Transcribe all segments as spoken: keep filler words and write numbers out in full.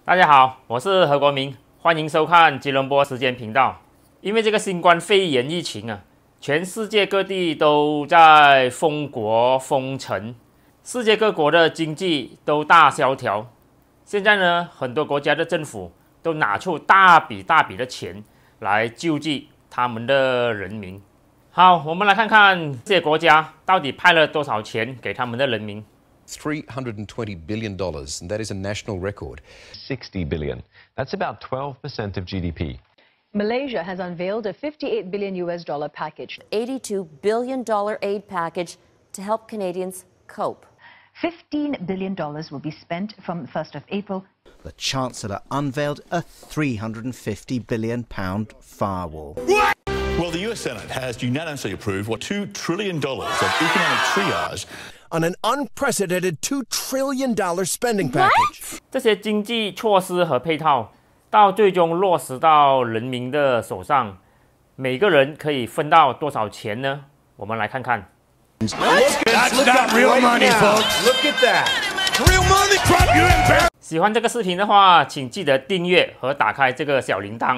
大家好，我是何国明，欢迎收看吉隆坡时间频道。因为这个新冠肺炎疫情啊，全世界各地都在封国封城，世界各国的经济都大萧条。现在呢，很多国家的政府都拿出大笔大笔的钱来救济他们的人民。好，我们来看看这些国家到底派了多少钱给他们的人民。 three hundred twenty billion dollars, and that is a national record. sixty billion. That's about twelve percent of G D P. Malaysia has unveiled a fifty-eight billion U S dollar package. eighty-two billion dollars aid package to help Canadians cope. fifteen billion dollars will be spent from the first of April. The Chancellor unveiled a three hundred fifty billion pound firewall. Well, the U S Senate has unanimously approved what two trillion dollars of economic triage on an unprecedented two trillion dollars spending package. 这些经济措施和配套到最终落实到人民的手上，每个人可以分到多少钱呢？我们来看看。 That's not real money, folks. Look at that. Real money, Trump, you embarrassed. 喜欢这个视频的话，请记得订阅和打开这个小铃铛。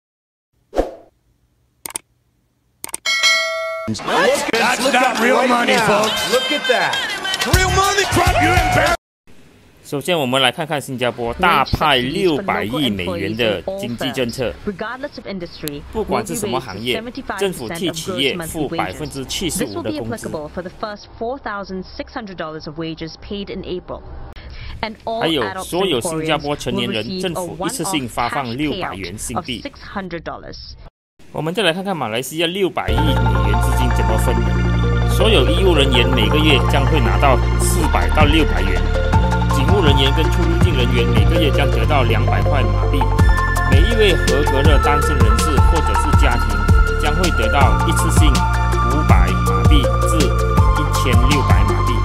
That's not real money, folks. Look at that. Real money, Trump, you embarrassed. 首先，我们来看看新加坡大派六百亿美元的经济政策。不管是什么行业，政府替企业付百分之七十五的工资。还有所有新加坡成年人，政府一次性发放六百元新币。我们再来看看马来西亚六百亿美元资金怎么分。所有医务人员每个月将会拿到四百到六百元。警务人员跟出入境人员每个月将得到两百块马币，每一位合格的单身人士或者是家庭将会得到一次性五百马币至一千六百马币。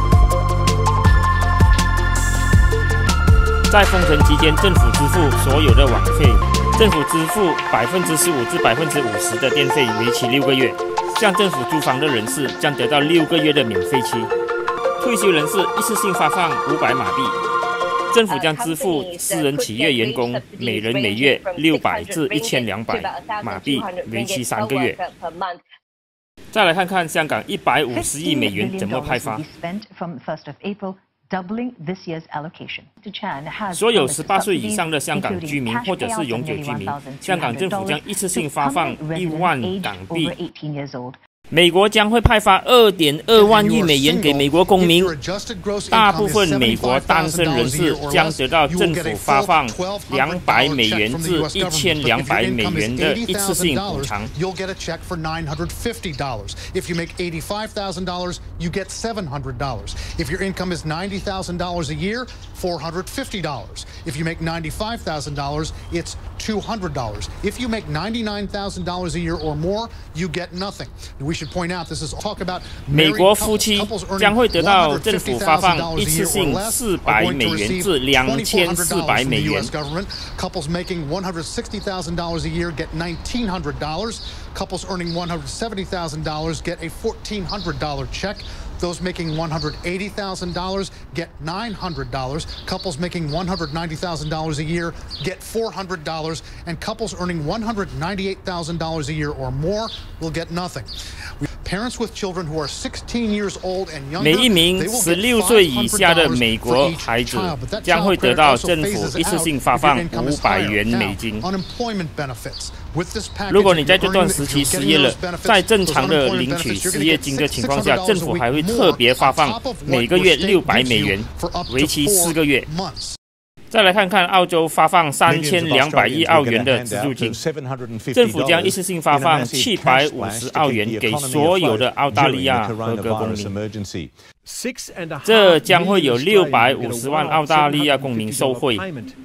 在封城期间，政府支付所有的网费，政府支付百分之十五至百分之五十的电费，为期六个月。向政府租房的人士将得到六个月的免费期。退休人士一次性发放五百马币，政府将支付私人企业员工每人每月六百至一千两百马币，为期三个月。再来看看香港一百五十亿美元怎么派发。所有十八岁以上的香港居民或者是永久居民，香港政府将一次性发放一万港币。美国将会派发 二点二万亿美元给美国公民，大部分美国单身人士将得到政府发放两百美元至一千两百美元的一次性补偿。 You'll get a check for nine hundred fifty dollars. If you make eighty-five thousand dollars, you get seven hundred dollars. If your income is ninety thousand dollars a year, four hundred fifty dollars. If you make ninety-five thousand dollars, it's two hundred dollars. If you make ninety-nine thousand dollars a year or more, you get nothing. We should point out this is talk about 美国夫妻将会得到政府发放一次性四百美元至两千四百美元。 Couples making one hundred sixty thousand dollars a year get nineteen hundred dollars. Couples earning one hundred seventy thousand dollars get a fourteen hundred dollars check. Those making one hundred eighty thousand dollars get nine hundred dollars. Couples making one hundred ninety thousand dollars a year get four hundred dollars. And couples earning one hundred ninety-eight thousand dollars a year or more will get nothing. Parents with children who are sixteen years old and younger, 每一名十六岁以下的美国孩子将会得到政府一次性发放五百元美金。如果你在这段时期失业了，在正常的领取失业金的情况下，政府还会特别发放每个月六百美元，为期四个月。再来看看澳洲发放三千两百亿澳元的资助金，政府将一次性发放七百五十澳元给所有的澳大利亚合格公民。这将会有六百五十万澳大利亚公民受惠。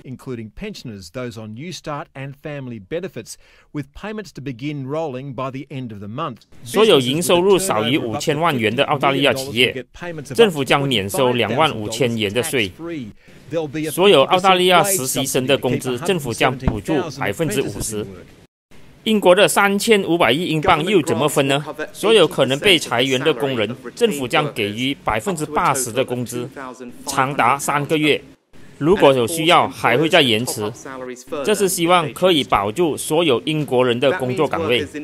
所有营收入少于五千万元的澳大利亚企业，政府将免收两万五千元的税。所有澳大利亚实习生的工资，政府将补助百分之五十。英国的三千五百亿英镑又怎么分呢？所有可能被裁员的工人，政府将给予百分之八十的工资，长达三个月。 如果有需要，还会再延迟。这是希望可以保住所有英国人的工作岗位。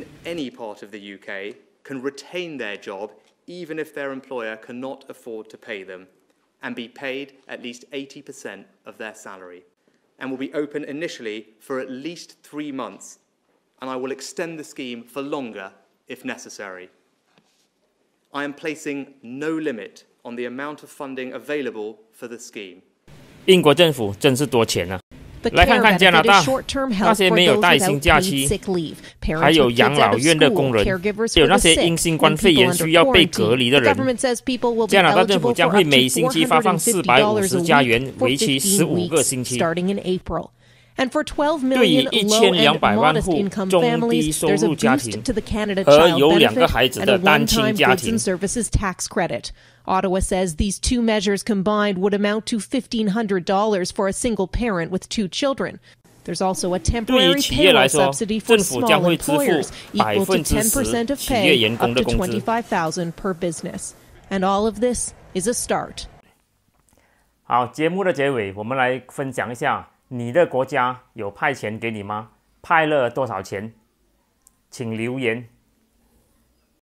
Can retain their job even if their employer cannot afford to pay them, and be paid at least eighty percent of their salary, and will be open initially for at least three months, and I will extend the scheme for longer if necessary. I am placing no limit on the amount of funding available for the scheme. 英国政府真是多钱啊！来看看加拿大那些没有带薪假期，还有养老院的工人，有那些因新冠肺炎需要被隔离的人。加拿大政府将会每星期发放四百五十加元，为期十五个星期。对于一千两百万户中低收入家庭和有两个孩子的单亲家庭。 Ottawa says these two measures combined would amount to fifteen hundred dollars for a single parent with two children. There's also a temporary payroll subsidy for small employers equal to ten percent of pay up to twenty-five thousand dollars per business. And all of this is a start. 好，节目的结尾，我们来分享一下，你的国家有派钱给你吗？派了多少钱？请留言。